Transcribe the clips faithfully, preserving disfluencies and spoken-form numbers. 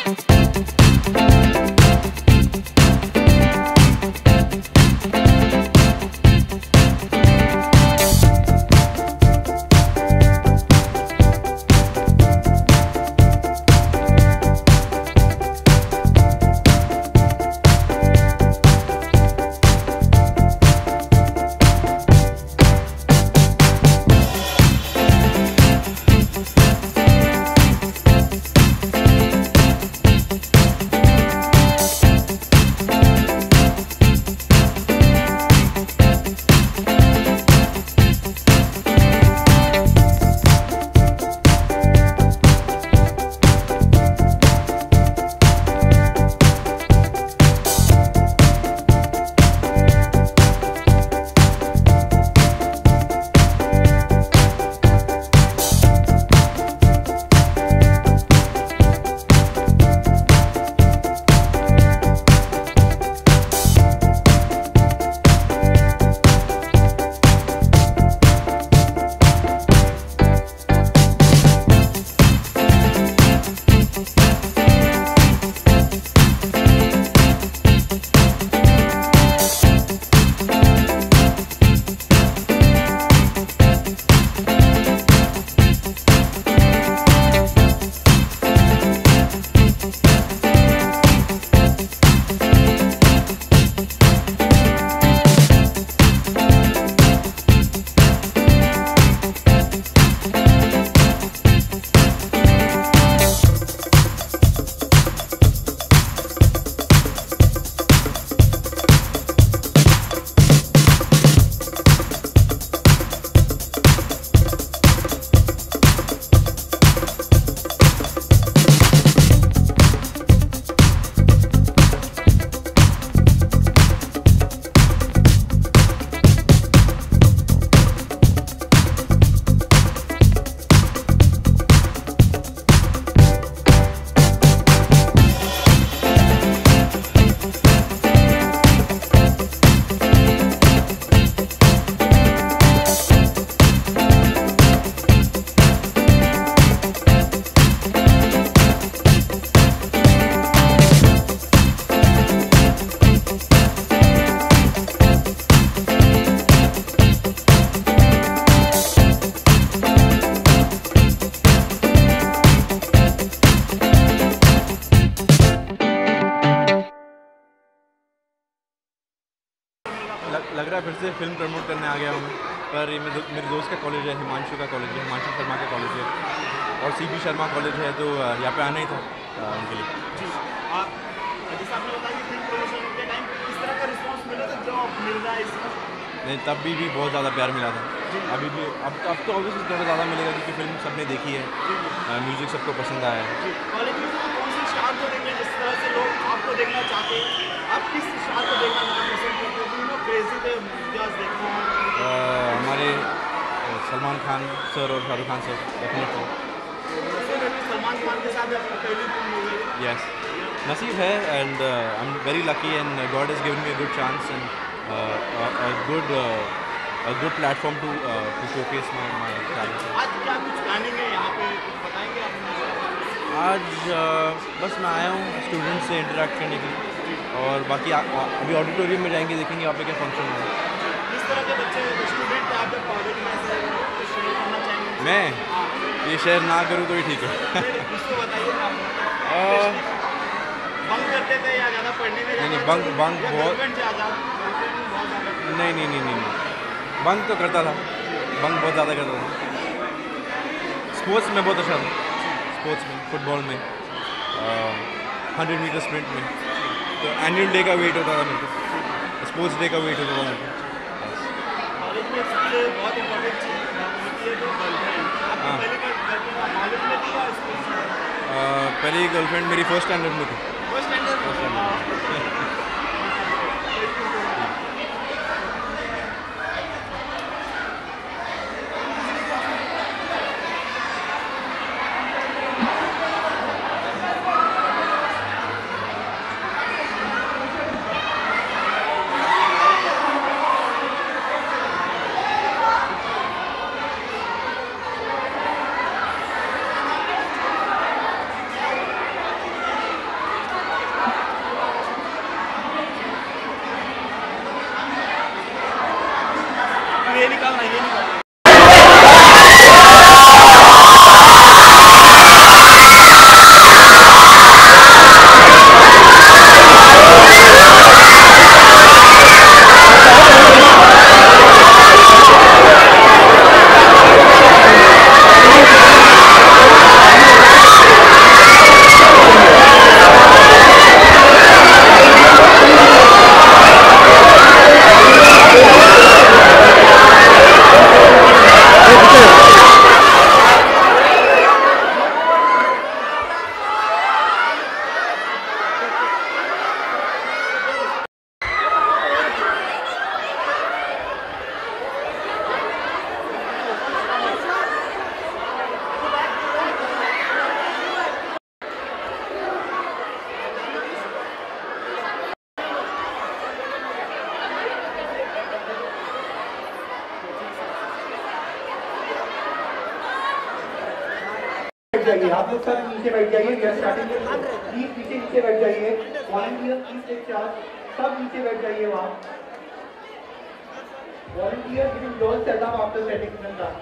लग रहा है फिर से फिल्म प्रमोट करने आ गया हूँ मैं, पर ये मेरे, मेरे दोस्त का कॉलेज है, हिमांशु का कॉलेज है, हिमांशु शर्मा का कॉलेज है और सी पी शर्मा कॉलेज है, तो यहाँ पे आना ही था उनके लिए। जी, आप जैसे आपने बताया कि फिल्म प्रमोशन के टाइम किस तरह का रिस्पांस मिला था जो मिल रहा है इसमें? नहीं, तब भी भी बहुत ज़्यादा प्यार मिला था, अभी भी अब अब तो ऑब्वियसली थोड़ा ज़्यादा मिलेगा क्योंकि फिल्म सबने देखी है, म्यूज़िक सबको पसंद आया है। कॉलेज में कौन से शार को देखना, जिस तरह से लोग आपको देखना चाहते हैं, आप किस शार को देखना पसंद करते हो? यू नो क्रेजी थे वीडियोस देखना हमारे सलमान खान सर और शाहरुख खान सर डेफिनेटली। सलमान खान के साथ आपकी पहली फिल्म हो गई? यस, नसीब है and I am very lucky and God has given me a good chance and a good uh, a good platform to uh, to showcase my my talent. आज क्या कुछ प्लानिंग है यहाँ पे, बताएंगे आप? आज uh, बस मैं आया हूँ स्टूडेंट्स से इंटरेक्ट करने के लिए और बाकी आ, आ, अभी ऑडिटोरियम में जाएंगे, देखेंगे यहाँ पे क्या फंक्शन है। किस तरह के बच्चे स्टूडेंट थे आपके कॉलेज में से शेयर करना चाहेंगे? मैं ये शेयर ना करूँ तो ही ठीक है। इसको बताइए, बंक करते थे या ज़्यादा पढ़ने में? नहीं नहीं, बंक बंक बहुत नहीं नहीं नहीं नहीं बंक तो करता था, बंक बहुत ज़्यादा करता था। स्पोर्ट्स में बहुत अच्छा था, स्पोर्ट्स में, फुटबॉल में, हंड्रेड मीटर स्प्रिंट में, तो एनुअल डे का वेट होता था मेरे को, स्पोर्ट्स डे का वेट होता था मेरे को। कॉलेज में सबसे बहुत इम्पोर्टेंट चीज़ होती है तो गर्लफ्रेंड। आपकी पहली गर्लफ्रेंड कॉलेज में थी या स्कूल में? पहली गर्लफ्रेंड मेरी फर्स्ट स्टैंडर्ड में थी। First standard? बैठ जाइए, आप लोग सब नीचे बैठ जाइए, वी आर स्टार्टिंग प्लीज नीचे नीचे बैठ जाइए, वॉलंटियर प्लीज टेक चार्ज, सब नीचे बैठ जाइए वहाँ। Volunteer giving door setup after setting them down.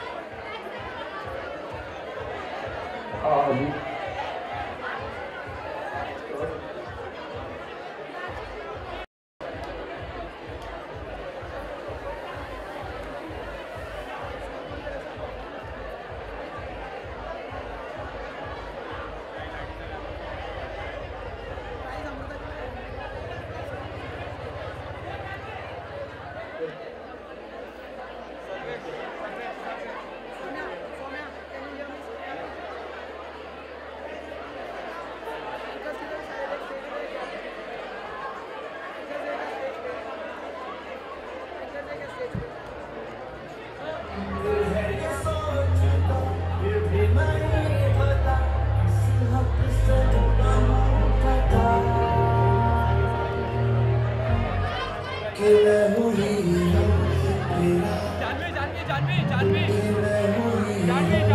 Um, Janvi Janvi Janvi Janvi Janvi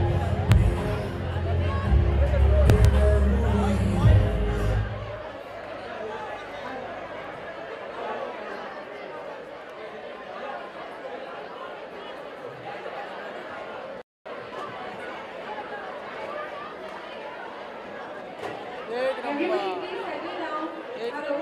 Everybody please settle down. Hello.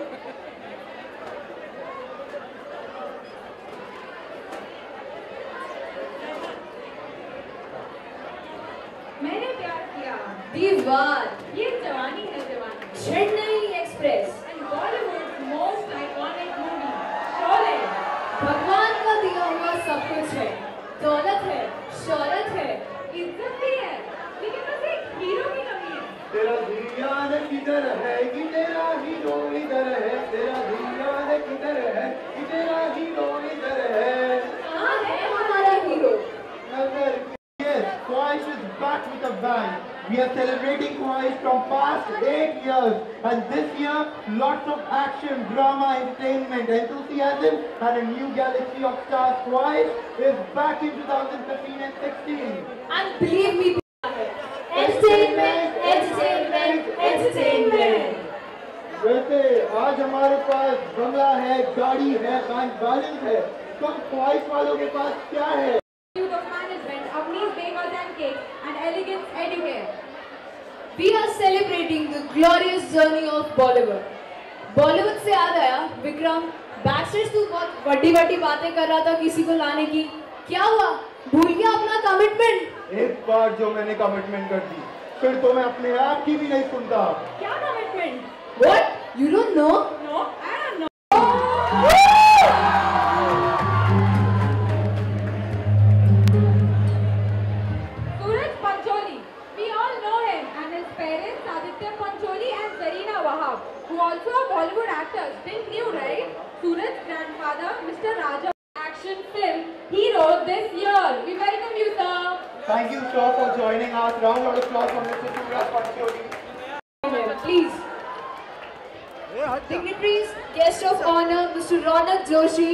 मैंने प्यार किया दीवार ये जवानी है जवानी Chennai express and Bollywood's most iconic movie Sholay भगवान का दिया हुआ सब कुछ है, दौलत है, शौहरत है, इज्जत भी है लेकिन बस एक हीरो की कमी है। तेरा ध्यान किधर है कि तेरा हीरो इधर है, तेरा ध्यान किधर है कि तेरा हीरो इधर है। कहाँ है हमारा हीरो? नजर yes, Khwahish is back with a bang. We are celebrating Khwahish from past eight years, and this year lots of action, drama, entertainment, enthusiasm, and a new galaxy of stars. Khwahish is back in twenty fifteen and sixteen. And believe me, entertainment, entertainment, entertainment. वैसे आज हमारे पास बंगला है, गाड़ी है, bank balance है, कम ख्वाहिश वालों के पास क्या है? Institute of Management, Avni's Bakers and Cakes, and Elegance Educare. We are celebrating the glorious journey of Bollywood. Bollywood से याद आया, विक्रम, बैकस्टेज तू बहुत बड़ी बड़ी बातें कर रहा था किसी को लाने की, क्या हुआ? भूल गया अपना कमिटमेंट? एक बार जो मैंने कमिटमेंट कर दी, फिर तो मैं अपने आप की भी नहीं सुनता। क्या commitment? What? You don't know? No, I don't know. Suraj Pancholi. We all know him and his parents Aditya Pancholi and Zarina Wahab, who also are Bollywood actors. Didn't you, right? Suraj's grandfather, Mister Raja, action film hero this year. We welcome you, sir. Thank you, sir, for joining us. Round of applause for Mister Suraj Pancholi. Please. Dignitaries, guest of honor, Mister Ronak Joshi,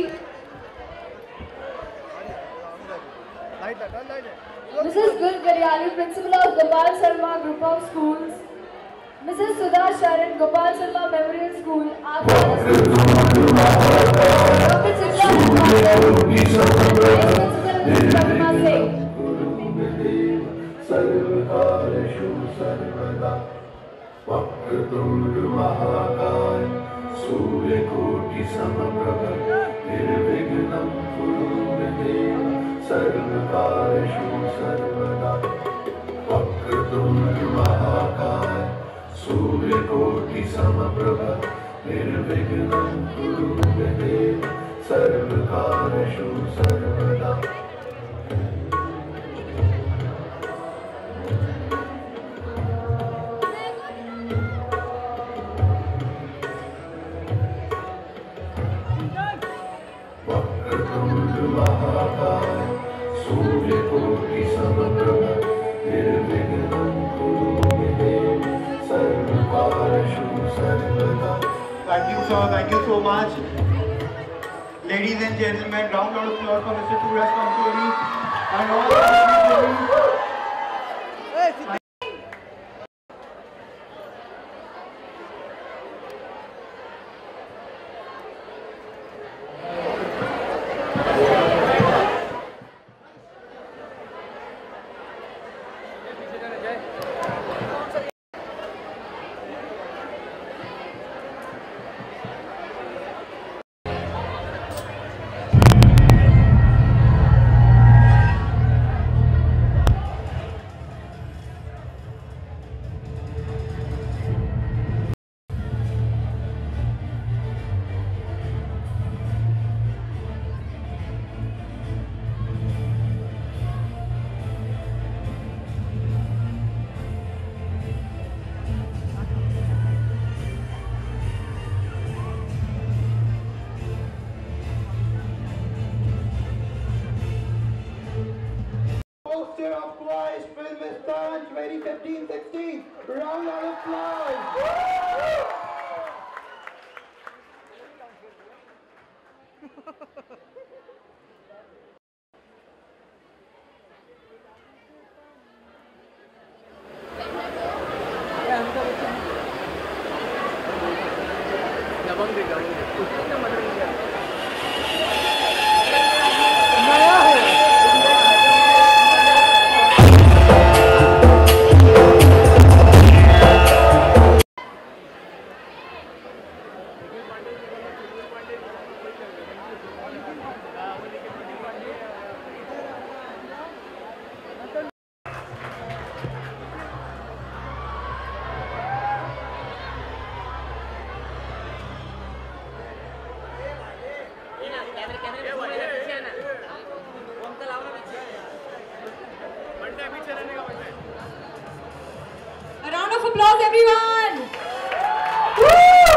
Missus Gul Garyali, Principal of Gopal Sharma Group of Schools, Missus Sudha Sharan, Gopal Sharma Memorial School, Doctor Chitra Principal Pratima Singh. वक्रतुंड महाकाय सूर्यकोटि समप्रभ निर्विघ्नं कुरु मे देव सर्वकार्येषु सर्वदा। वक्रतुंड महाकाय सूर्यकोटि समप्रभ निर्विघ्नं कुरु मे देव सर्वकार्येषु सर्वदा। महाकाय सूर्यकोटि समप्रभ निर्विघ्नं कुरु मे देव सर्वकार्येषु सर्वदा। Thank you, sir. Thank you so much. Ladies and gentlemen, round of applause for Mister Suraj Pancholi and all the twenty fifteen sixteen. Round of applause. A round of applause, everyone! Woo!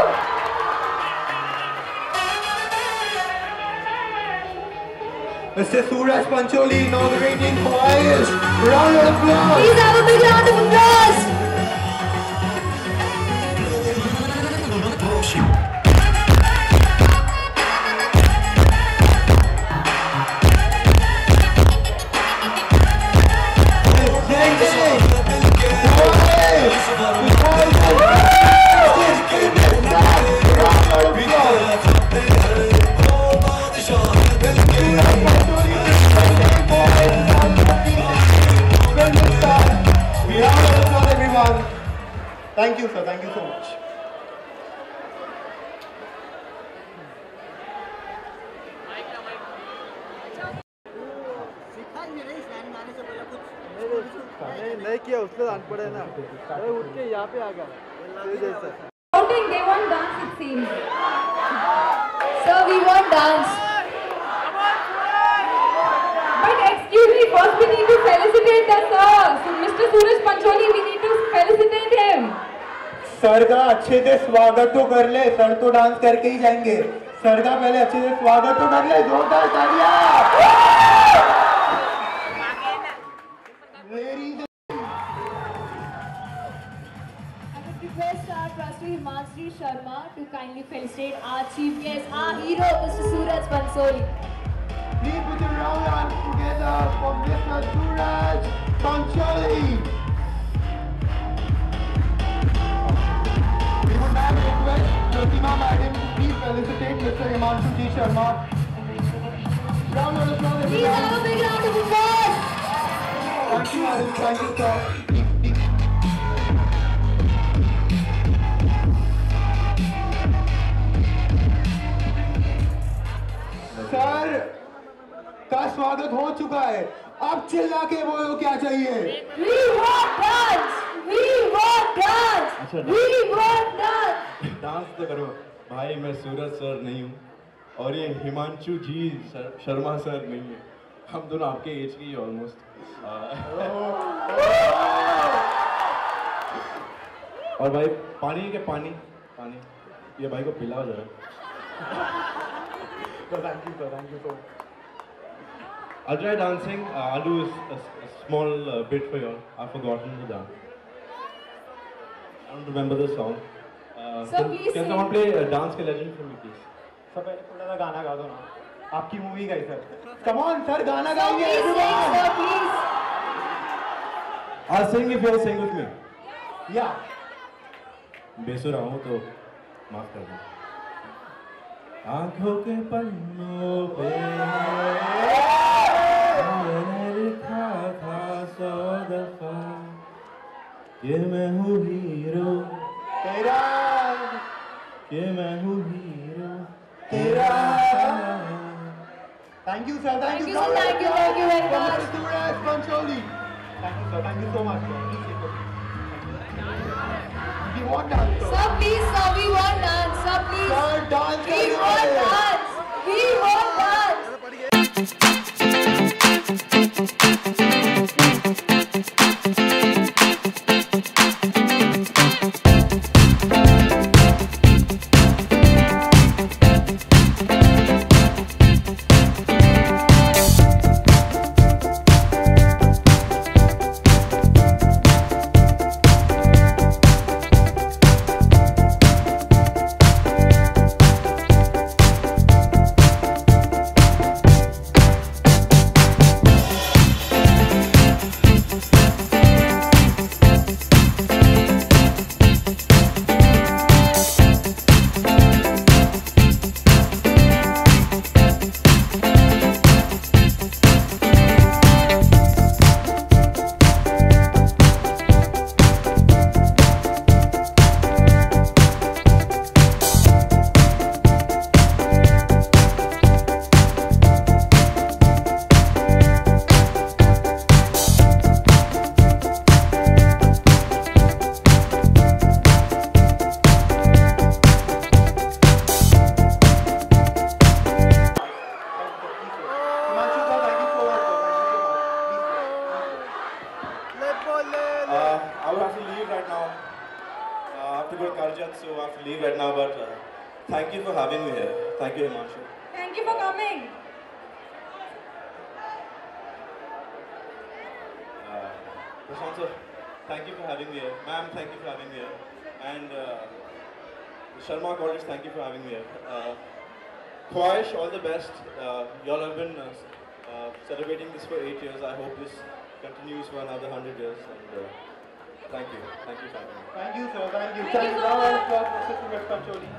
Mister Suraj Pancholi inaugurating choirs. Round of applause. Please have a big round of applause. Thank you, sir. Thank you so much. नहीं किया उससे जान पड़े ना अरे उठ के यहाँ पे आ गया जैसा Shouting, they want dance, it seems. Sir, we want dance. But excuse me, first we need to felicitate the sir. So Mister Suraj Pancholi, we need to felicitate him. Sir का अच्छे से स्वागत तो कर ले, सर तो dance करके ही जाएंगे। सर का पहले अच्छे से स्वागत तो कर ले, जोरदार तालियां। Ladies I would request our trustee Himanshu Sharma to kindly felicitate our chief guest, our hero, Mister Suraj Pancholi. please put your round hands together for Mister Suraj Pancholi. We would now request Pratima Madam to please felicitate Mister Himanshu Ji Sharma. Round of applause, Please have a everyone. big round of applause. Thank you, Madam. Thank you, sir. Sir का स्वागत हो चुका है, अब चिल्ला के बोलो क्या चाहिए। We want dance. We want dance. We want dance. Dance तो करो भाई। मैं सूरज सर नहीं हूँ और ये हिमांशु जी सर, शर्मा सर नहीं है। हम दोनों आपके एज के ही ऑलमोस्ट। और भाई पानी है क्या? पानी पानी ये भाई को पिलाओ जरा। Thank you, sir. Thank you so much. I'll try dancing. Uh, I'll do a, a, a small uh, bit for you all. I've forgotten the dance. I don't remember the song. Uh, So can, please can sing. someone play uh, Dance Ke Legend for me, please? Sir पहले थोड़ा सा गाना गा दो ना, आपकी movie का ही सर। Come on, सर गाना Sir, गाएंगे please sing, everyone. sir, please. I'll sing if you'll sing with me. Yeah. बेसुरा हूँ तो माफ कर दो। आँखों के पन्नों पे मैंने लिखा था सौ दफा कि मैं हूँ हीरो, तेरा कि मैं हूँ हीरो तेरा। Thank you, sir. Thank Thank you. you, sir. Thank you. Thank you very much. Mister Suraj Pancholi. Thank you, sir. Thank you so much, sir. Please take it. We want dance, sir. Sir, please, sir, we want dance. Sir, please. Sir, dance We करिए। want dance. We want dance. I have to go to Karjat, so I have to leave right now. But uh, thank you for having me here. Thank you, Himanshu. Thank you for coming. Uh, Prashant sir, thank you for having me here. Ma'am, thank you for having me here. And uh, the Sharma College, thank you for having me here. Uh, Khwahish, all the best. Uh, y'all have been uh, uh, celebrating this for eight years. I hope this continues for another hundred years. And uh, thank you. Thank you for having me. Thank you, sir. Thank you. Thank you so Now, much. applause for Suraj Pancholi.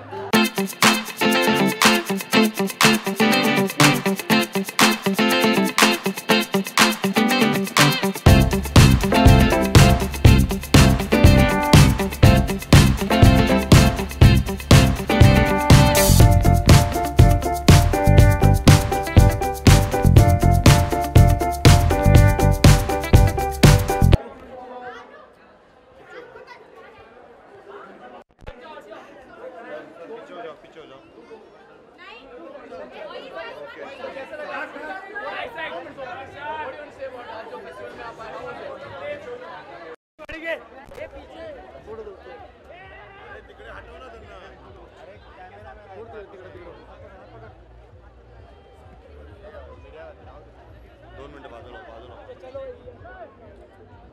दोन मिनिटं बाजूला बाजूला